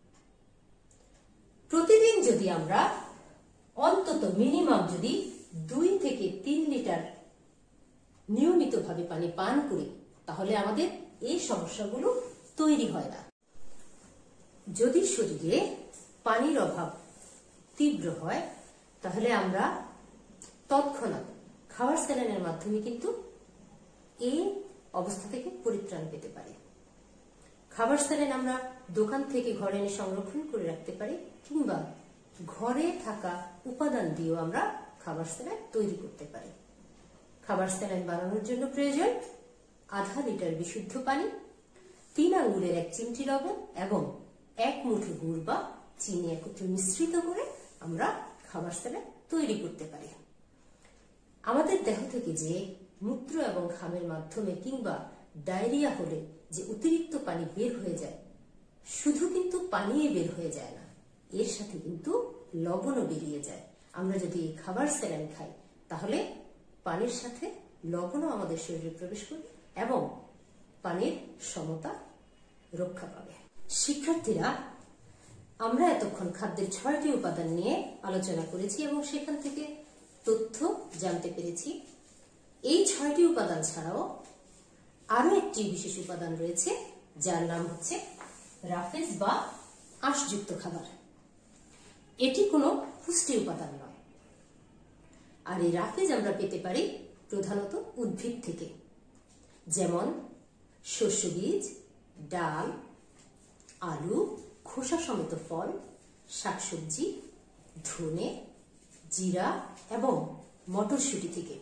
প্রতিদিন যদি আমরা অন্তত মিনিমাম যদি দুই থেকে তিন লিটার নিয়মিতভাবে পানি পান করি, তাহলে আমাদের এই সমস্যাগুলো তৈরি হয় না। যদি শরীরে পানির অভাব তীব্র হয়, তাহলে আমরা তৎক্ষণাৎ খাবার স্যালাইনের মাধ্যমে কিন্তু এই অবস্থা থেকে পরিত্রাণ পেতে পারি। খাবার স্যালাইন আমরা দোকান থেকে ঘরে এনে সংরক্ষণ করে রাখতে পারি, কিংবা ঘরে থাকা উপাদান দিয়েও আমরা খাবার স্যালাইন তৈরি করতে পারি। খাবার স্যালাইন বানানোর জন্য প্রয়োজন আধা লিটার বিশুদ্ধ পানি, তিন আঙ্গুলের এক চিমটি লবণ এবং এক মুঠো গুড় বা চিনি একত্রে মিশ্রিত করে আমরা খাবার স্যালাইন তৈরি করতে পারি। আমাদের দেহ থেকে যে মূত্র এবং ঘামের মাধ্যমে কিংবা ডায়রিয়া হলে যে অতিরিক্ত পানি বের হয়ে যায়, শুধু কিন্তু পানি বের হয়ে যায় না, এর সাথে কিন্তু লবণও বেরিয়ে যায়। আমরা যদি এই খাবার স্যালাইন খাই, তাহলে পানির সাথে লবণও আমাদের শরীরে প্রবেশ করবে এবং পানির সমতা রক্ষা পাবে। শিক্ষার্থীরা, আমরা এতক্ষণ খাদ্যের ছয়টি উপাদান নিয়ে আলোচনা করেছি এবং সেখান থেকে তথ্য জানতে পেরেছি। এই ছয়টি উপাদান ছাড়াও আরো একটি বিশেষ উপাদান রয়েছে, যার নাম হচ্ছে রাফেজ বা আঁশযুক্ত খাবার। এটি কোনো পুষ্টি উপাদান নয়, আর এই রাফেজ আমরা পেতে পারি প্রধানত উদ্ভিদ থেকে, যেমন শস্য বীজ, ডাল, আলু, খোসা সমেত ফল, শাকসবজি, ধনে, জিরা এবং মটরশুঁটি থেকে।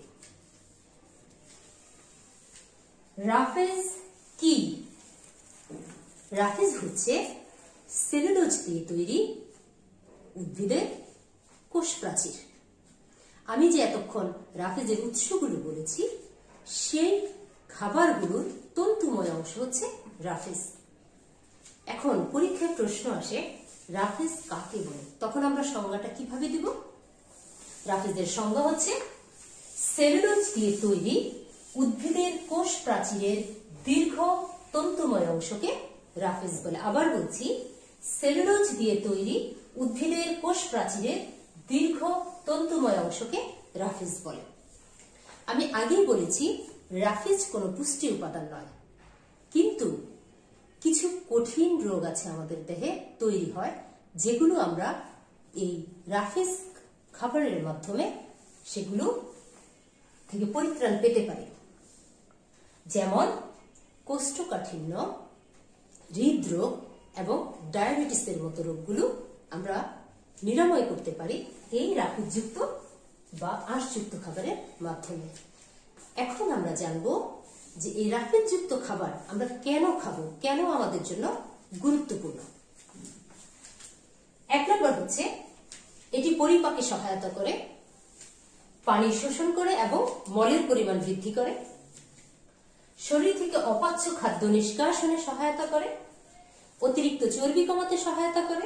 রাফেজ কি? রাফেজ হচ্ছে সেলুলোজ দিয়ে তৈরি উদ্ভিদের কোষ প্রাচীর। আমি যে এতক্ষণ রাফেজের উৎসগুলো বলেছি, সেই খাবারগুলোর তন্তুময় অংশ হচ্ছে রাফেজ। এখন পরীক্ষায় প্রশ্ন আসে, রাফেজ কাকে বলে? তখন আমরা সংজ্ঞাটা কিভাবে দিব? রাফেজের সংজ্ঞা হচ্ছে সেলুলোজ দিয়ে তৈরি উদ্ভিদের কোষ প্রাচীরের দীর্ঘ তন্তুময় অংশকে রাফেজ বলে। আবার বলছি, সেলুলোজ দিয়ে তৈরি উদ্ভিদের কোষ প্রাচীরের দীর্ঘ তন্তুময় অংশকে রাফেজ বলে। আমি আগেই বলেছি, রাফেজ কোনো পুষ্টি উপাদান নয়, কিন্তু কিছু কঠিন রোগ আছে আমাদের দেহে তৈরি হয়, যেগুলো আমরা এই রাফেজ খাবারের মাধ্যমে সেগুলো থেকে পরিত্রাণ পেতে পারি। যেমন কোষ্ঠকাঠিন্য, হৃদরোগ এবং ডায়াবেটিসের মতো রোগগুলো আমরা নিরাময় করতে পারি এই রাফেজযুক্ত বা আঁশযুক্ত খাবারের মাধ্যমে। এখন আমরা জানবো যে এই রাফেজযুক্ত খাবার আমরা কেন খাবো, কেন আমাদের জন্য গুরুত্বপূর্ণ। এক নম্বর হচ্ছে, এটি পরিপাকে সহায়তা করে, পানি শোষণ করে এবং মলের পরিমাণ বৃদ্ধি করে, শরীর থেকে অপাচ্য খাদ্য নিষ্কাশনে সহায়তা করে, অতিরিক্ত চর্বি কমাতে সহায়তা করে,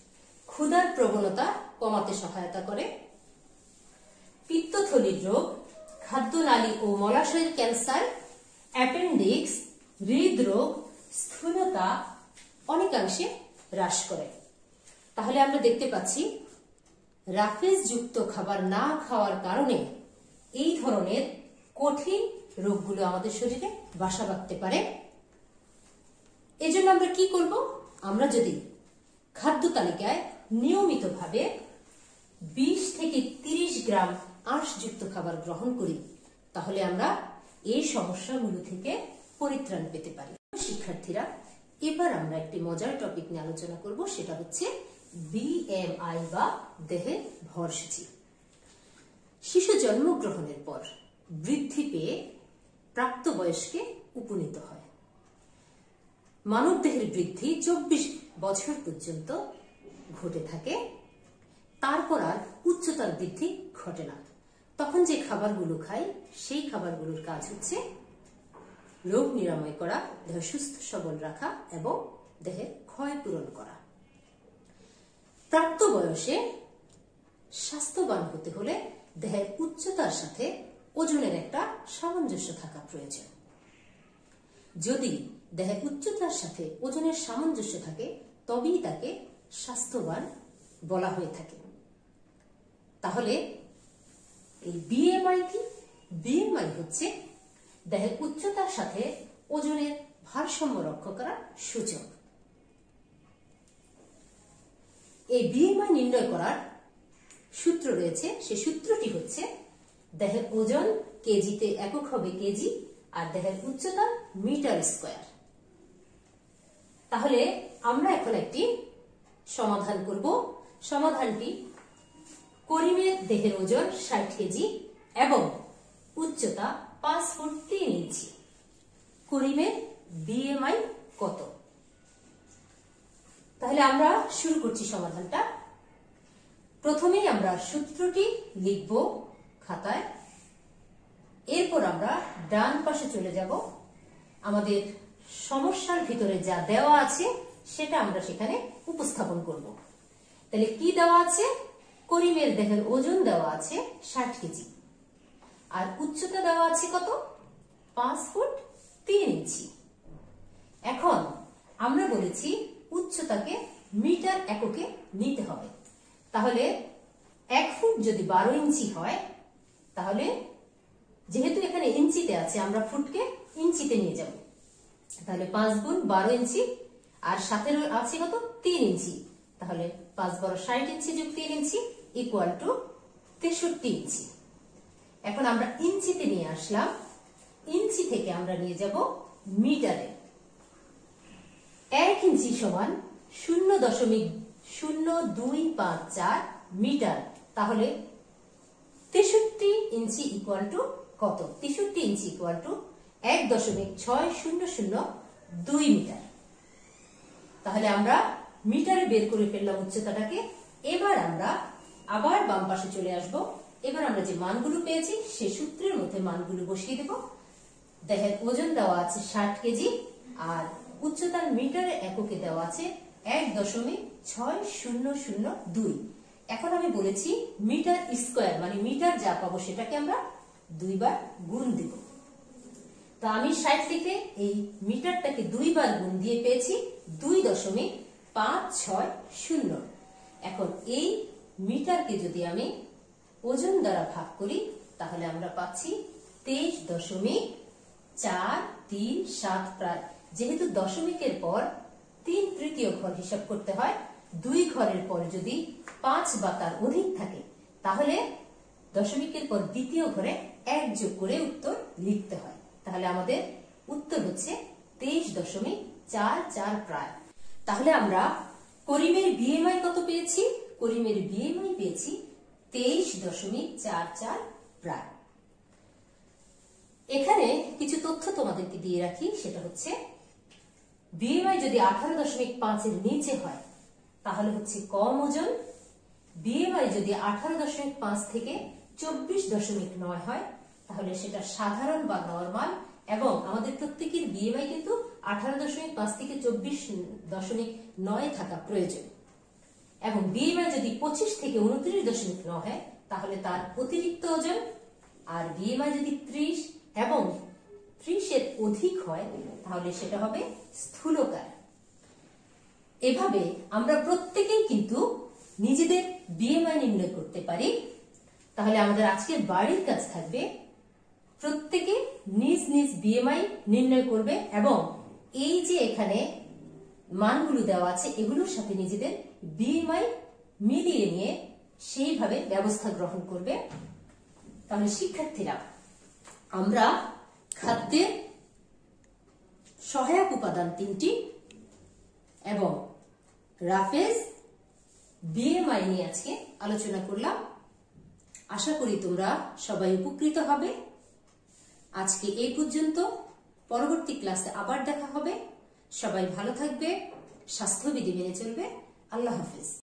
ক্ষুধার প্রবণতা কমাতে সহায়তা করে, পিত্তথলির রোগ খাদ্যনালী ও মলাশয়ের ক্যান্সার, অ্যাপেন্ডিক্স, হৃদরোগ, স্থূলতা অনেকাংশে হ্রাস করে। তাহলে আমরা দেখতে পাচ্ছি রাফেজ যুক্ত খাবার না খাওয়ার কারণে এই ধরনের কঠিন রোগগুলো আমাদের শরীরে বাসা বাঁধতে পারে। এজন্য আমরা কি করব? আমরা যদি খাদ্য তালিকায় নিয়মিতভাবে বিশ থেকে তিরিশ গ্রাম আঁশযুক্ত খাবার গ্রহণ করি, তাহলে আমরা এই সমস্যাগুলো থেকে পরিত্রাণ পেতে পারি। শিক্ষার্থীরা, এবার আমরা একটি মজার টপিক নিয়ে আলোচনা করব, সেটা হচ্ছে বিএমআই বা দেহের ভরসূচি। শিশু জন্মগ্রহণের পর বৃদ্ধি পেয়ে প্রাপ্তবয়স্কে উপনীত হয়। মানব দেহের বৃদ্ধি চব্বিশ বছর পর্যন্ত ঘটে থাকে, তারপর আর উচ্চতার বৃদ্ধি ঘটে না। তখন যে খাবারগুলো খাই সেই খাবারগুলোর কাজ হচ্ছে রোগ নিরাময় করা, দেহ সুস্থ সবল রাখা এবং দেহের ক্ষয় পূরণ করা। প্রাপ্ত বয়সে স্বাস্থ্যবান হতে হলে দেহের উচ্চতার সাথে ওজনের একটা সামঞ্জস্য থাকা প্রয়োজন। যদি দেহের উচ্চতার সাথে ওজনের সামঞ্জস্য থাকে তবেই তাকে স্বাস্থ্যবান বলা হয়ে থাকে। তাহলে এই বিএমআই কি? বিএমআই হচ্ছে দেহের উচ্চতার সাথে ওজনের ভারসাম্য রক্ষা করার সূচক। এই বিএমআই নির্ণয় করার সূত্র রয়েছে, সেই সূত্রটি হচ্ছে দেহের ওজন কেজিতে একক হবে কেজি আর দেহের উচ্চতা মিটার স্কয়ার। তাহলে আমরা এখন একটি সমাধান করব। সমাধানটি করিমের দেহের ওজন ষাট কেজি এবং উচ্চতা পাঁচ ফুট তিন ইঞ্চি। করিমের বিএমআই কত? তাহলে আমরা শুরু করছি সমাধানটা। প্রথমেই আমরা সূত্রটি লিখব খাতায়, এরপর আমরা ডান পাশে চলে যাব। আমাদের সমস্যার ভিতরে যা দেওয়া আছে সেটা আমরা সেখানে উপস্থাপন করব। তাহলে কি দেওয়া আছে? করিমের দেহের ওজন দেওয়া আছে ষাট কেজি আর উচ্চতা দেওয়া আছে কত? পাঁচ ফুট তিন ইঞ্চি। এখন আমরা বলেছি উচ্চতাকে মিটার এককে নিতে হবে। তাহলে এক ফুট যদি বারো ইঞ্চি হয়, তাহলে যেহেতু এখানে ইঞ্চিতে আছে আমরা ফুটকে ইঞ্চিতে নিয়ে যাব। তাহলে পাঁচ গুণ বারো ইঞ্চি আর সাথে আছে কত? তিন ইঞ্চি। তাহলে পাঁচ বারো ষাট ইঞ্চি যোগ তিন ইঞ্চি ইকুয়াল টু তেষট্টি ইঞ্চি। এখন আমরা ইঞ্চিতে নিয়ে আসলাম, ইঞ্চি থেকে আমরা নিয়ে যাব মিটারে। এক ইঞ্চি সমান শূন্য দশমিক শূন্য দুই পাঁচ চার মিটার। তাহলে তেষট্টি ইঞ্চি ইকুয়াল টু কত? তেষট্টি ইঞ্চি ইকুয়াল টু এক দশমিক ছয় শূন্য শূন্য দুই মিটার। তাহলে আমরা মিটারে বের করে ফেললাম উচ্চতাটাকে। এবার আমরা আবার বাম পাশে চলে আসব। এবার আমরা যে মানগুলো পেয়েছি সে সূত্রের মধ্যে মানগুলো বসিয়ে দেব। দেহের ওজন দেওয়া আছে ষাট কেজি আর উচ্চতার মিটারে এককে দেওয়া আছে এক দশমিক ছয় শূন্য শূন্য দুই। এখন আমি বলেছি মিটার স্কয়ার মানে মিটার যা পাবো সেটাকে আমরা দুইবার গুণ দিব। তো আমি ষাট থেকে এই মিটারটাকে দুইবার গুণ দিয়ে পেয়েছি দুই দশমিক পাঁচ ছয় শূন্য। এখন এই মিটারকে যদি আমি ওজন দ্বারা ভাগ করি তাহলে আমরা পাচ্ছি তেইশ দশমিক চার তিন সাত। প্রায় যেহেতু দশমিকের পর তিন তৃতীয় ঘর হিসাব করতে হয়, দুই ঘরের পর যদি পাঁচ বা তার অধিক থাকে তাহলে দশমিকের পর দ্বিতীয় ঘরে এক যোগ করে উত্তর লিখতে হয়। তাহলে আমাদের উত্তর হচ্ছে তেইশ দশমিক চার চার প্রায়। তাহলে আমরা করিমের বিএমআই কত পেয়েছি? করিমের বিএমআই পেয়েছি তেইশ দশমিক চার চার প্রায়। এখানে কিছু তথ্য তোমাদেরকে দিয়ে রাখি, সেটা হচ্ছে বিএমআই যদি আঠারো দশমিক পাঁচের নিচে হয় তাহলে হচ্ছে কম ওজন। বিএমআই যদি আঠারো দশমিক পাঁচ থেকে চব্বিশ দশমিক নয় হয় তাহলে সেটা সাধারণ বা নরমাল। এবং আমাদের প্রত্যেকের বিএমআই কিন্তু আঠারো দশমিক পাঁচ থেকে চব্বিশ দশমিক নয় থাকা প্রয়োজন। এবং বিএমআই যদি পঁচিশ থেকে উনত্রিশ দশমিক নয় হয় তাহলে তার অতিরিক্ত ওজন আর বিএমআই যদি ত্রিশ এবং ত্রিশের অধিক হয় তাহলে সেটা হবে স্থূলকায়। এভাবে আমরা প্রত্যেকেই কিন্তু নিজেদের বিএমআই নির্ণয় করতে পারি। তাহলে আমাদের আজকের বাড়ির কাজ থাকবে প্রত্যেকে নিজ নিজ বিএমআই নির্ণয় করবে এবং এই যে এখানে মানগুলো দেওয়া আছে এগুলোর সাথে নিজেদের বিএমআই মিলিয়ে নিয়ে সেইভাবে ব্যবস্থা গ্রহণ করবে। তাহলে শিক্ষার্থীরা, আমরা খাদ্যের সহায়ক উপাদান তিনটি এবং রাফেজ বিএমআই নিয়ে আজকে আলোচনা করলাম। আশা করি তোমরা সবাই উপকৃত হবে। আজকে এই পর্যন্ত, পরবর্তী ক্লাসে আবার দেখা হবে। সবাই ভালো থাকবে, স্বাস্থ্যবিধি মেনে চলবে। আল্লাহ হাফেজ।